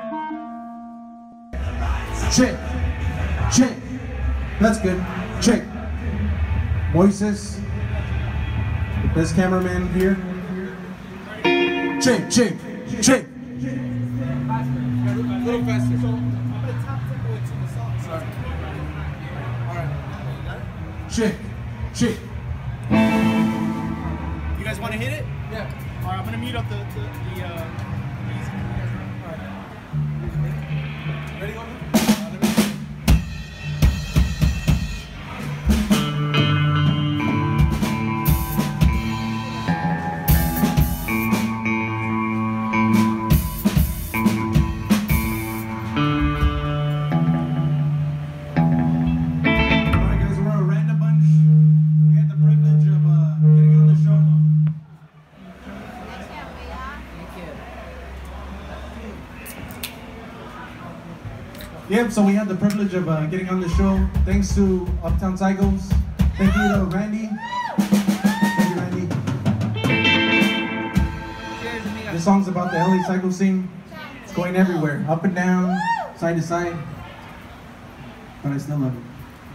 Check. Check. That's good. Check. Moises, the best cameraman here. Check. Check. Check. A little faster. So I'm gonna top tempo into the song. Sorry. Alright. Check. Check. You guys wanna hit it? Yeah. Alright, I'm gonna mute up the music. Alright. Ready, go? Yep, so we had the privilege of getting on the show. Thanks to Uptown Psychos. Thank you to Randy. Thank you, Randy. This song's about the LA psycho scene. It's going everywhere, up and down, side to side. But I still love it.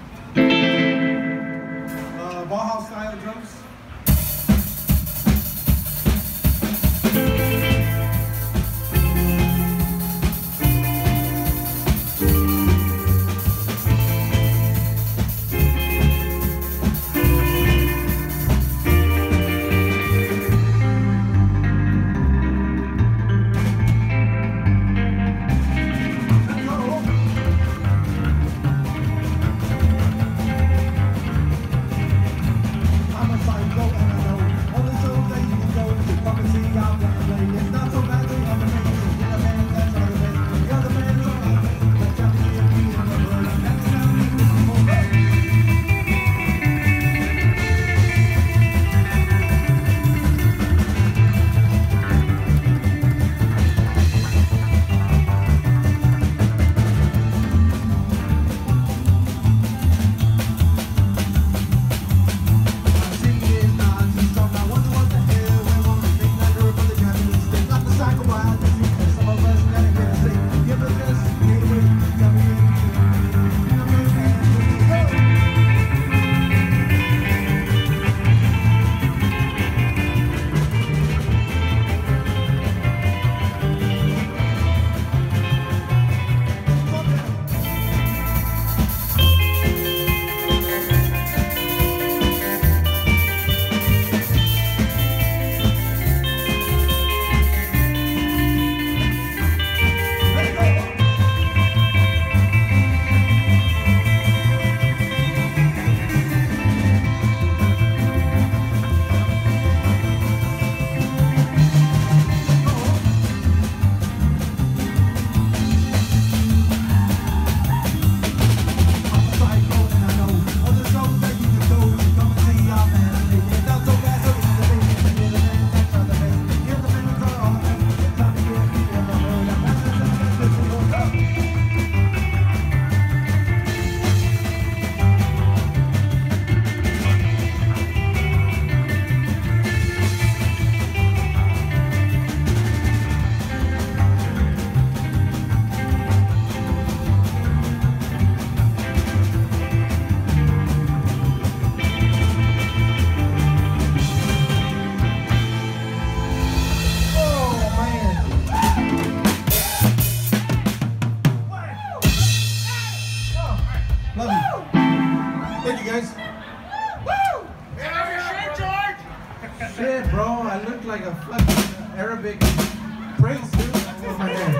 Bauhaus style drums. Love you. Thank you, guys. Woo! Get off your shirt, George! Shit, bro. I look like a fucking Arabic prince, dude. With my hair.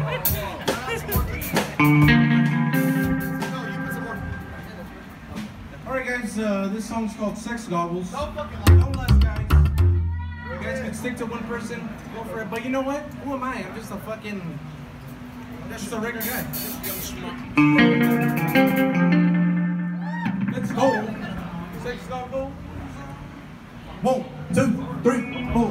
Alright, guys. This song's called Sex Goggles. Don't lust, guys. You guys can stick to one person, go for it. But you know what? Who am I? I'm just a fucking... I'm just a regular guy. Let's go. Sex Goggles. 1, 2, 3, 4.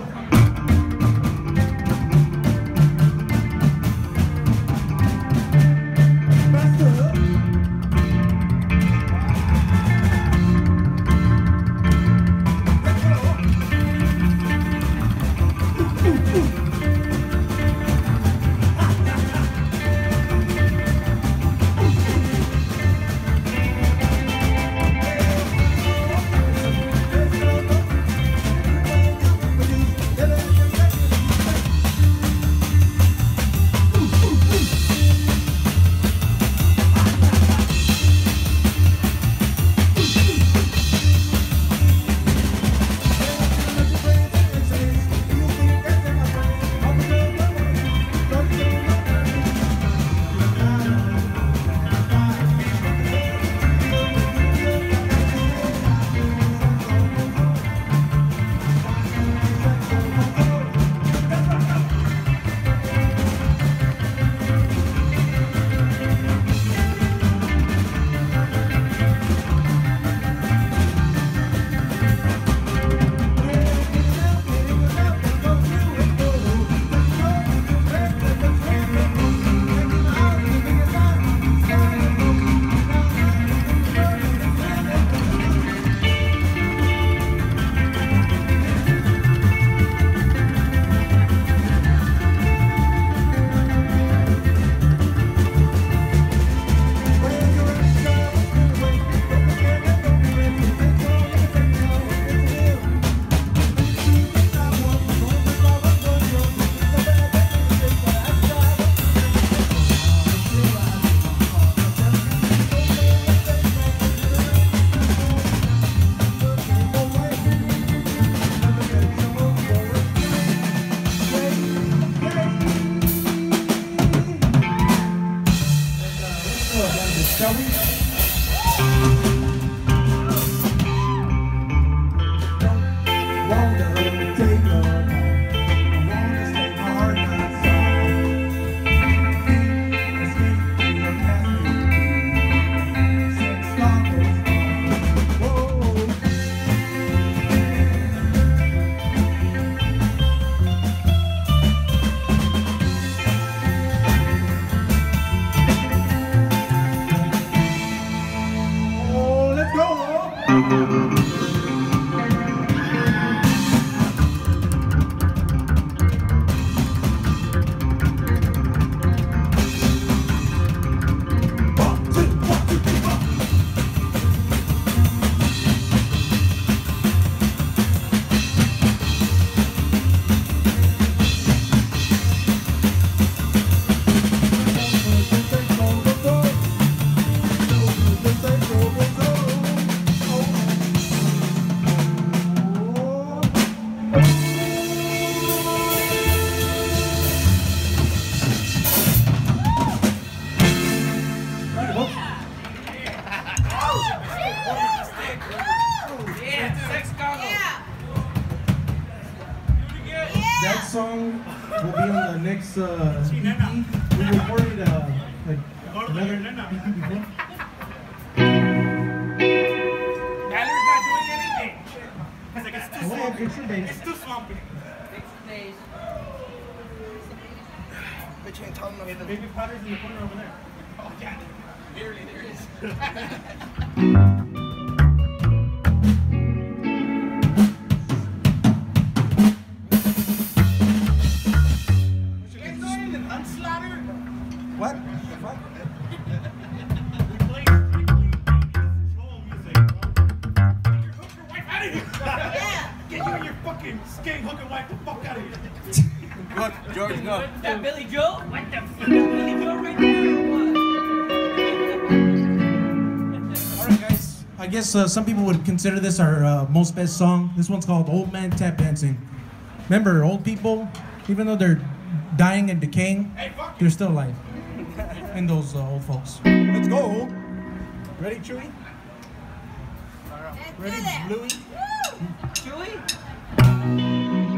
song will be on the next EP. We recorded like another EP before. Tyler's not doing anything. It's like it's too Oh, yeah, picture swampy. base. It's too swampy. Bitch ain't tall enough. Okay, the baby powder's in the corner over there. Oh yeah, literally there it is. What? We played soul music. Get your hooker wife out of here. Yeah. Get you and your fucking skank hooker wife the fuck out of here. Go, George, go. That Billy Joe? What the fuck? Billy Joe right there or what? All right, guys. I guess some people would consider this our most best song. This one's called "Old Man Tap Dancing." Remember, old people, even though they're dying and decaying, they're still alive. And those old folks. Let's go. Ready, Chewy? Ready, Louie? Chewy?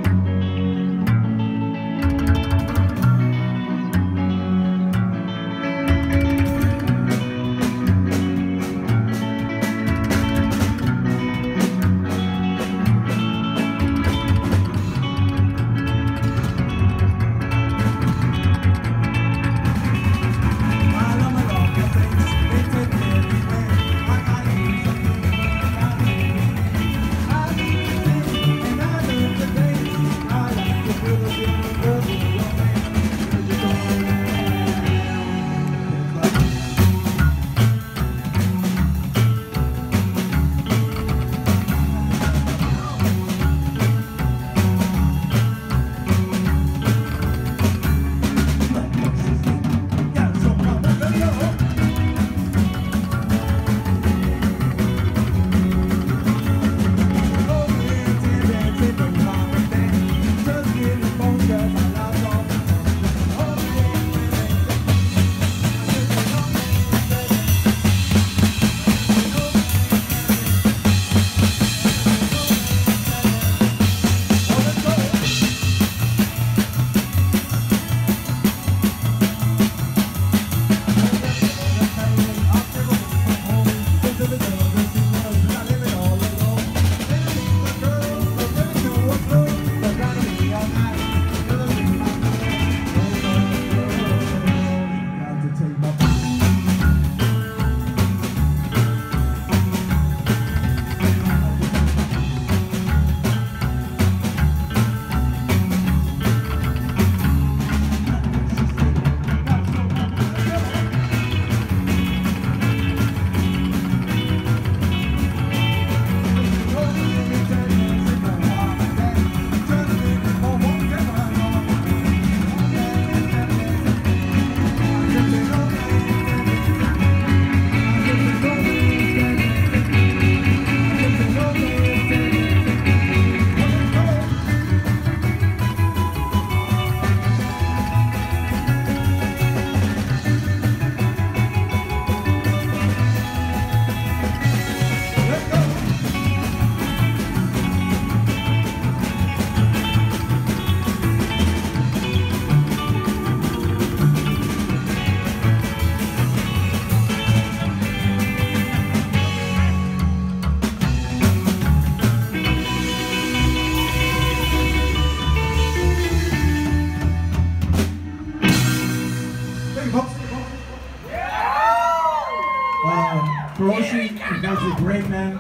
Hiroshi, you guys are great, man.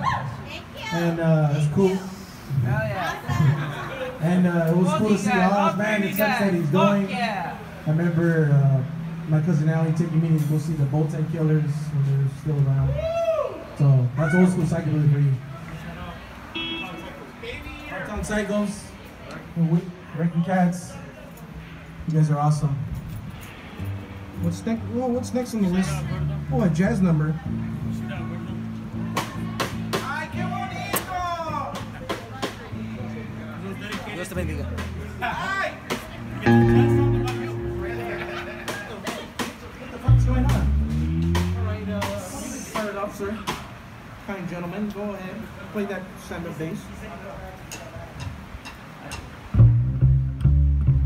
And it's cool. Hell yeah. And it was cool to see Oz, man. It sucks that he's going. Yeah. I remember my cousin Allie taking me to go see the Bolton Killers when they were still around. So that's old school psychobilly for you. Hardtown Psychos, Wrecking Cats. You guys are awesome. What's next? Well, what's next on the list? Oh, a jazz number. Dios te bendiga. What the fuck's going on? Alright, start it off, sir. Kind gentlemen, go ahead. Play that stand-up bass.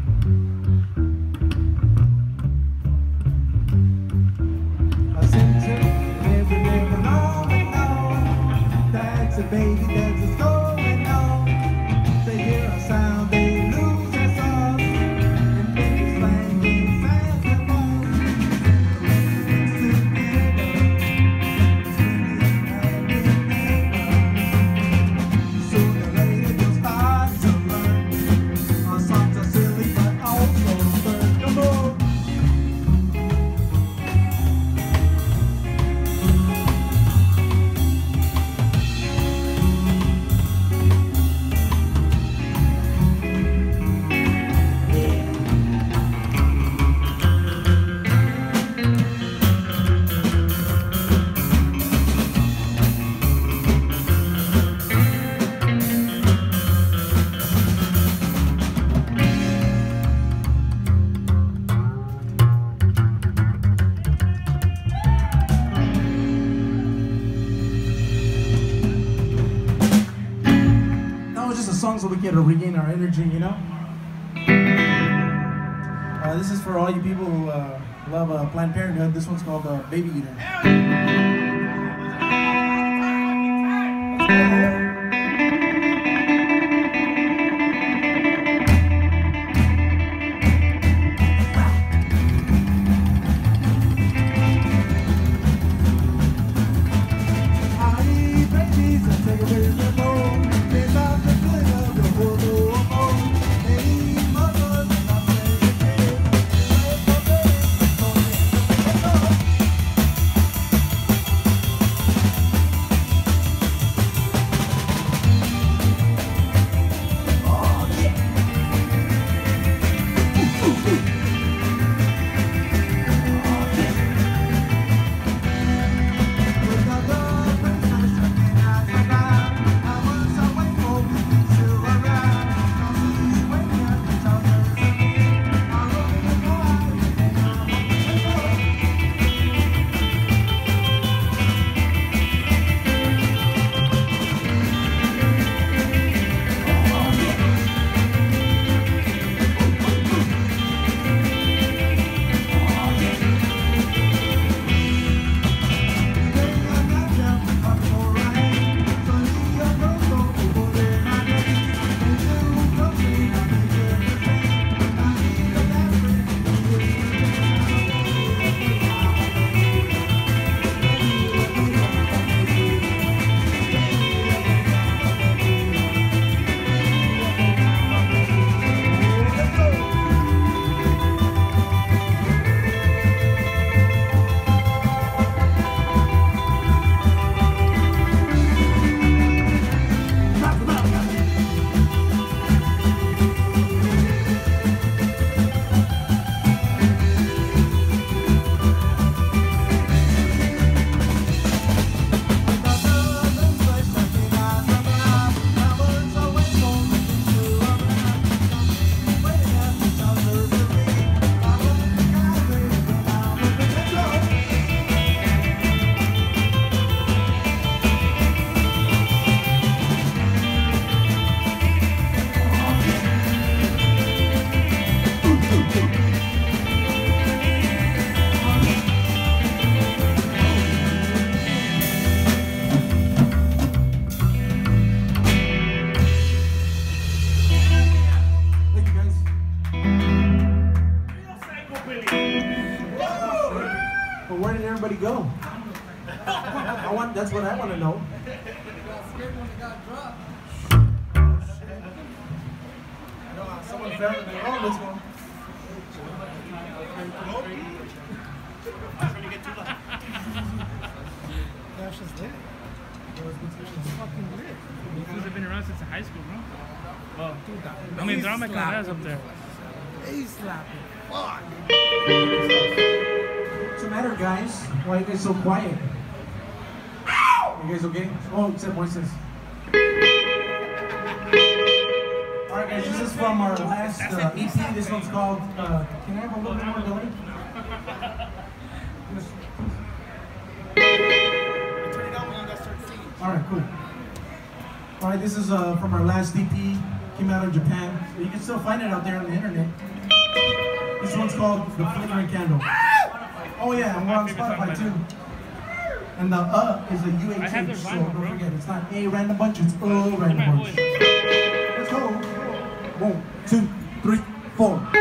get to regain our energy, you know? This is for all you people who love Planned Parenthood. This one's called Baby Eater. Where did everybody go? That's what I want to know. Someone fell in there. Oh, let's go. These dudes have been around since high school, bro. Well, I mean, they're all my carreras up there. He's slapping. Fuck. What's the matter, guys? Why are you guys so quiet? You guys okay? Oh, except voices. Alright guys, this is from our last EP. This one's called, can I have a little bit more ability? Alright, cool. Alright, this is from our last EP. Came out of Japan. You can still find it out there on the internet. This one's called The Flickering Candle. Oh yeah, and we're on Spotify too. And the is a UHH, so don't forget, it's not a random bunch, it's a random bunch. Let's go. 1, 2, 3, 4.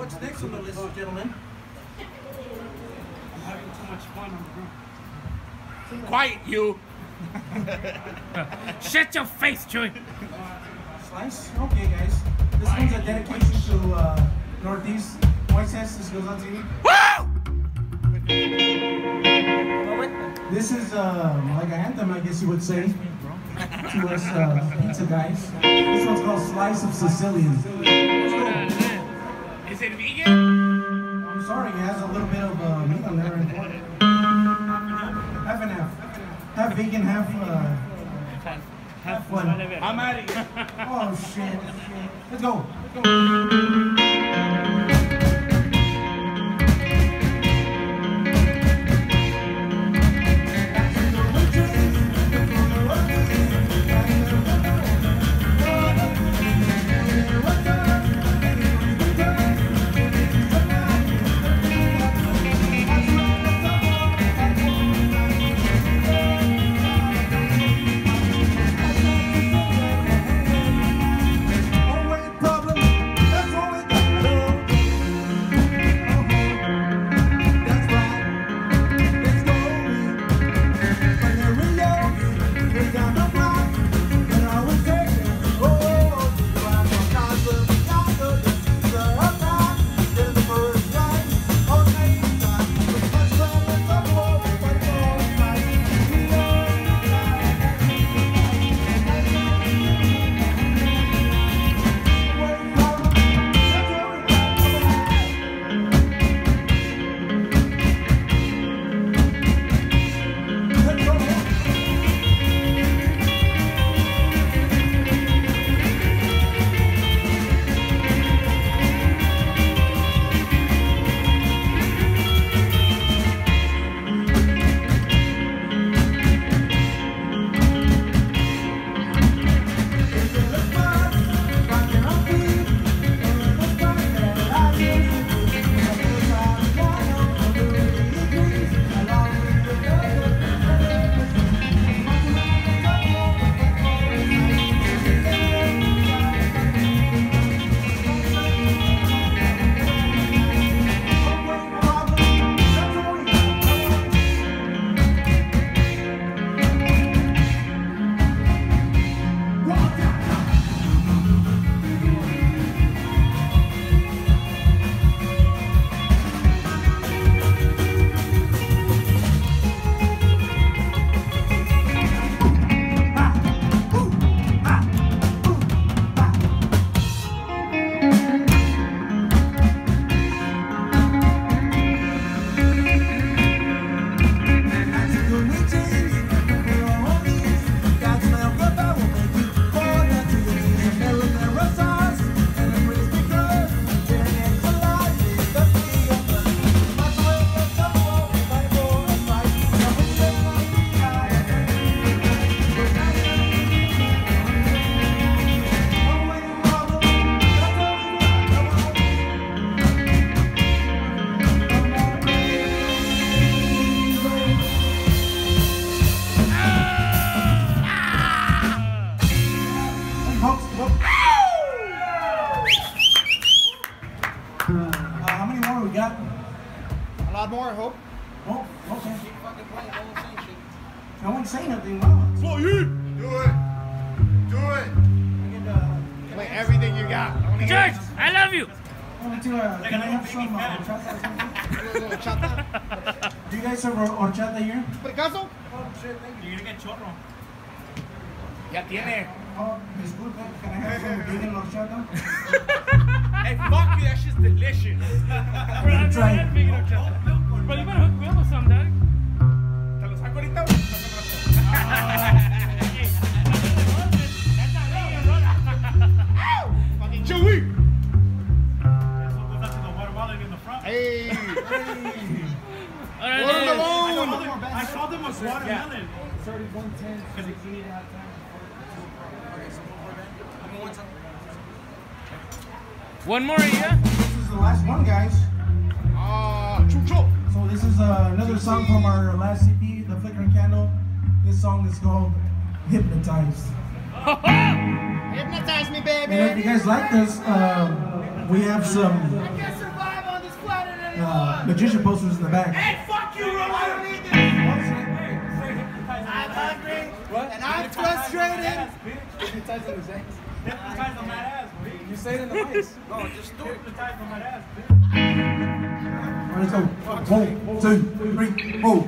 What's next on the list, gentlemen? I'm having too much fun on the ground. Quiet, you. Shut your face, Chewy. Slice? Okay, guys. This one's a dedication to Northeast. Moises, this goes out to you. This is like an anthem, I guess you would say, to us pizza guys. This one's called Slice of Sicilian. Is it vegan? I'm sorry, it has a little bit of meat on there. Half and half. Half vegan, half fun. I'm out of here. Oh shit. Let's go. How many more we got? A lot more, I hope. Oh, okay. I won't say nothing. Wow. Do it. Do it. Play everything you got. George, I love you. Can I have some horchata? Do you guys have horchata here? Picasso? Oh, shit, thank you. You're gonna get chorro. Ya tiene. Oh, disculpe, can I have some vegan horchata? Hey, fuck you, that shit's delicious. Try it. But you better hook me up with some, dog. ¿Te lo saco ahorita? Fucking Chewy! Hey! Watermelon! I called them a watermelon. 3110. Because it's easy to have time. One more, yeah? This is the last one, guys. Chucho! So this is another song from our last CD, The Flickering Candle. This song is called Hypnotized. Hypnotize me, baby! And if you guys like this, we have some magician posters in the back. Hey, fuck you, Ro! I don't need this! I'm hungry, and I'm frustrated. Hypnotizing his ass. Hypnotize on my ass, boy. You say it in the voice. No, just do it. Hypnotize on my ass, bitch. Alright, let's go. 1, 2, 3, 4.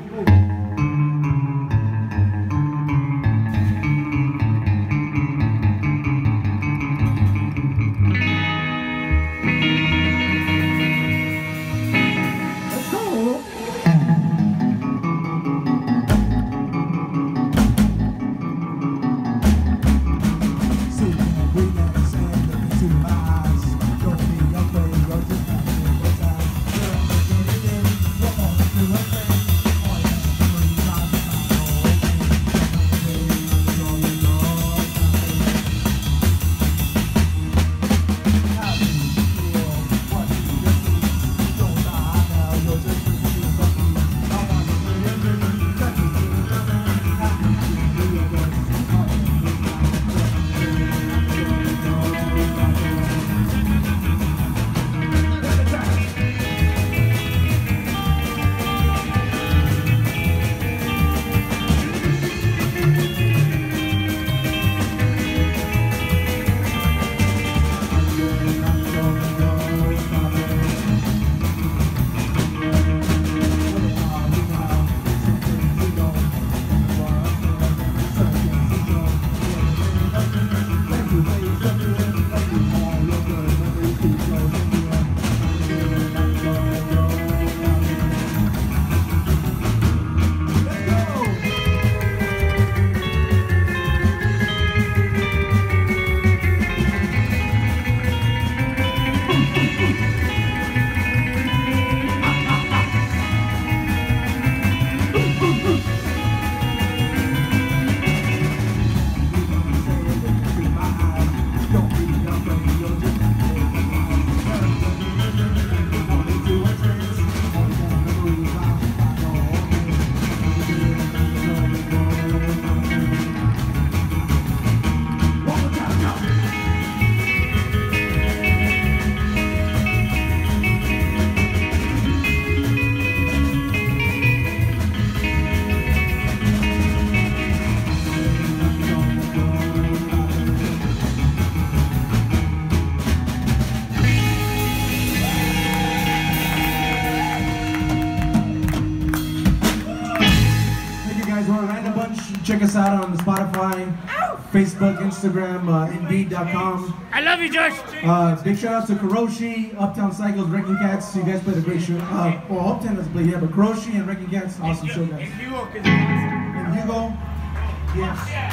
Check us out on Spotify, Facebook, Instagram, Indeed.com. I love you, Josh. Big shout out to Kuroshi, Uptown Cycles, Wrecking Cats. You guys played a great show. Well, Uptown doesn't play, yeah, but Kuroshi and Wrecking Cats, awesome show, guys. And Hugo, because he's awesome. And Hugo, yes.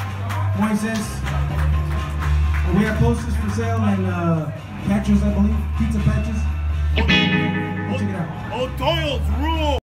Moises. We have posters for sale and patches, I believe, pizza patches. Check it out. Old Doyle's rule.